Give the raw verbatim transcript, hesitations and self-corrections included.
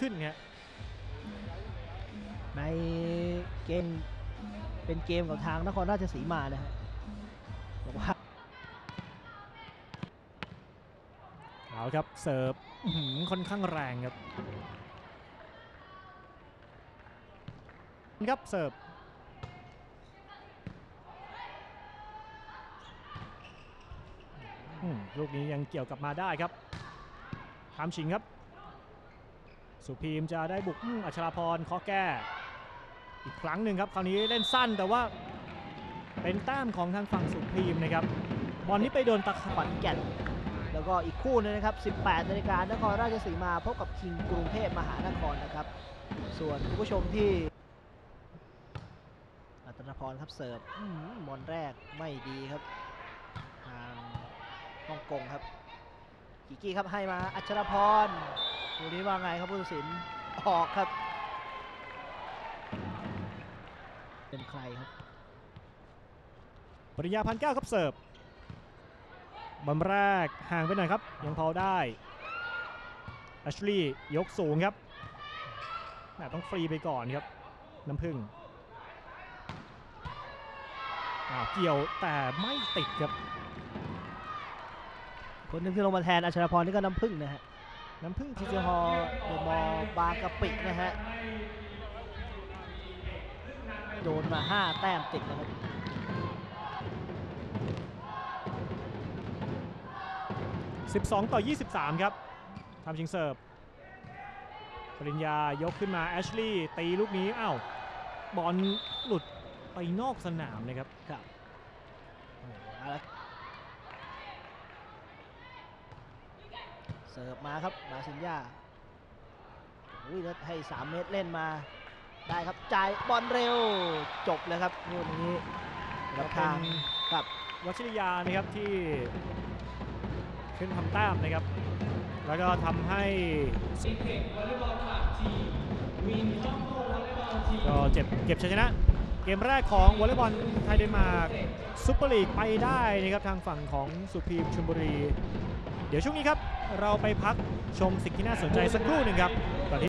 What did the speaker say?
ขึ้นครับในเกมเป็นเกมกับทางนครราชสีมานะฮะบอกว่าเอาครับเสิร์ฟค่อนข้างแรงครับครับเสิร์ฟลูกนี้ยังเกี่ยวกลับมาได้ครับทำชิงครับสุพีมจะได้บุกอัชราพรข้อแก้อีกครั้งหนึ่งครับคราวนี้เล่นสั้นแต่ว่าเป็นแต้มของทางฝั่งสุพีมนะครับบอลนี้ไปโดนตะขวัญแก่นแล้วก็อีกคู่นึงนะครับ สิบแปดนาฬิกานครราชสีมาพบกับคิงกรุงเทพมหานครนะครับส่วนคุณผู้ชมที่อัตนพรครับเสิร์ฟบอลแรกไม่ดีครับทางฮ่องกงครับกิกี้ครับให้มาอัชรพรดูนี้ว่าไงครับผู้ตัดสินออกครับเป็นใครครับปริญญาพันแก้วครับเสิร์ฟบอลแรกห่างไปหน่อยครับยังพอได้แอชลีย์ยกสูงครับต้องฟรีไปก่อนครับน้ำผึ้งเกี่ยวแต่ไม่ติดครับคนนึงที่ลงมาแทนอัชรพรนี่ก็น้ำผึ้งนะฮะน้ำผึ้งทีเจฮอเดอะมอลล์บางกะปินะฮะโดนมาห้าแต้มติดนะครับสิบสองต่อยี่สิบสามครับทำชิงเสิร์ฟปริญญายกขึ้นมาแอชลีย์ตีลูกนี้อ้าวบอลหลุดไปนอกสนามนะครับครับเสิร์ฟมาครับมาซินยาอุ้ยแล้วให้สามเมตรเล่นมาได้ครับจ่ายบอลเร็วจบเลยครับลูกนี้รับทางกับวชิรยานะครับที่ขึ้นทำแต้มนะครับแล้วก็ทำให้ก็เจ็บเก็บชัยชนะเกมแรกของวอลเลย์บอลไทยเดนมาร์กซุปเปอร์ลีกไปได้นะครับทางฝั่งของสุพีมชลบุรีเดี๋ยวช่วงนี้ครับเราไปพักชมสิ่งที่น่าสนใจสักครู่หนึ่งครับ